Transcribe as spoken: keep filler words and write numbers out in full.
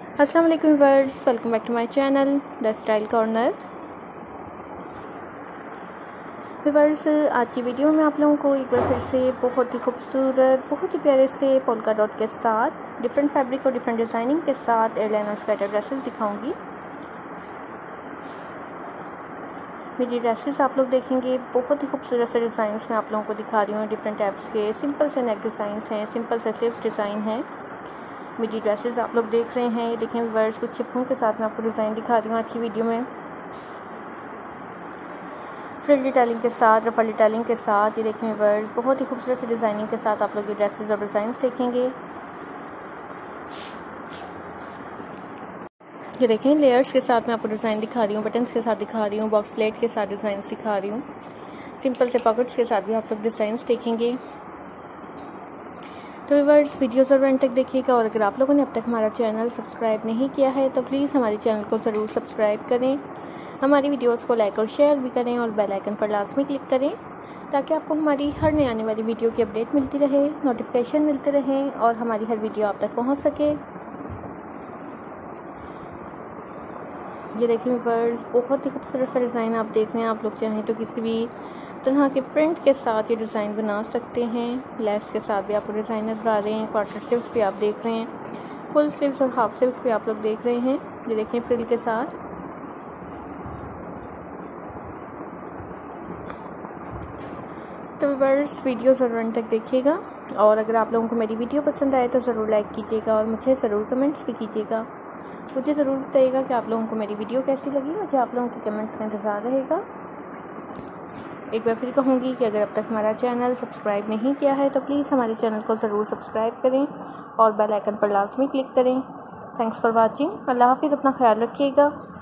अस्सलाम वालेकुम viewers, welcome back to my channel the style corner. Viewers, आज की वीडियो में आप लोगों को एक बार फिर से बहुत ही खूबसूरत, बहुत ही प्यारे से पोल्का डॉट के साथ डिफरेंट फैब्रिक और डिफरेंट डिज़ाइनिंग के साथ एयरलाइन और स्वेटर ड्रेसेस दिखाऊंगी। मेरी ड्रेसेस आप लोग देखेंगे बहुत ही खूबसूरत से डिज़ाइंस में आप लोगों को दिखा रही हूँ। डिफरेंट टाइप्स के सिंपल से नेक डिज़ाइंस हैं, सिंपल से स्लीव्स डिज़ाइन है। मेरी ड्रेसेस आप लोग देख रहे हैं, ये देखें व्यूअर्स, कुछ शिफॉन के साथ मैं आपको डिज़ाइन दिखा रही हूँ आज की वीडियो में। फ्रिल डिटेलिंग के साथ, रफल डिटेलिंग के साथ, ये देखें व्यूअर्स, बहुत ही खूबसूरत सी डिज़ाइनिंग के साथ आप लोग ये ड्रेसेस और डिज़ाइंस देखेंगे। ये देखें लेयर्स के साथ मैं आपको डिज़ाइन दिखा रही हूँ, बटन्स के साथ दिखा रही हूँ, बॉक्स प्लेट के साथ डिज़ाइन दिखा रही हूँ, सिंपल से पॉकेट्स के साथ भी आप लोग डिज़ाइंस देखेंगे। तो व्यूअर्स, वीडियो ज़रूर एंड तक देखिएगा। और अगर आप लोगों ने अब तक हमारा चैनल सब्सक्राइब नहीं किया है तो प्लीज़ हमारे चैनल को ज़रूर सब्सक्राइब करें, हमारी वीडियोस को लाइक और शेयर भी करें और बेल आइकन पर लाजमी क्लिक करें ताकि आपको हमारी हर नई आने वाली वीडियो की अपडेट मिलती रहे, नोटिफिकेशन मिलते रहें और हमारी हर वीडियो आप तक पहुँच सके। ये देखिए व्यूअर्स, बहुत ही खूबसूरत सा डिज़ाइन आप देख रहे हैं। आप लोग चाहें तो किसी भी तरह के प्रिंट के साथ ये डिज़ाइन बना सकते हैं। लेस के साथ भी आपको डिज़ाइन नजर आ रहे हैं, क्वार्टर स्लीव्स भी आप देख रहे हैं, फुल स्लीव्स और हाफ स्लीव्स भी आप लोग देख रहे हैं। ये देखें फ्रिल के साथ। तो व्यूअर्स, वीडियो ज़रूर अंत तक देखिएगा और अगर आप लोगों को मेरी वीडियो पसंद आए तो ज़रूर लाइक कीजिएगा और मुझे ज़रूर कमेंट्स भी कीजिएगा। मुझे ज़रूर बताइएगा कि आप लोगों को मेरी वीडियो कैसी लगी। मुझे आप लोगों के कमेंट्स का इंतज़ार रहेगा। एक बार फिर कहूँगी कि अगर अब तक हमारा चैनल सब्सक्राइब नहीं किया है तो प्लीज़ हमारे चैनल को ज़रूर सब्सक्राइब करें और बेल आइकन पर लाजमी क्लिक करें। Thanks for watching. अल्लाह हाफिज़। अपना ख्याल रखिएगा।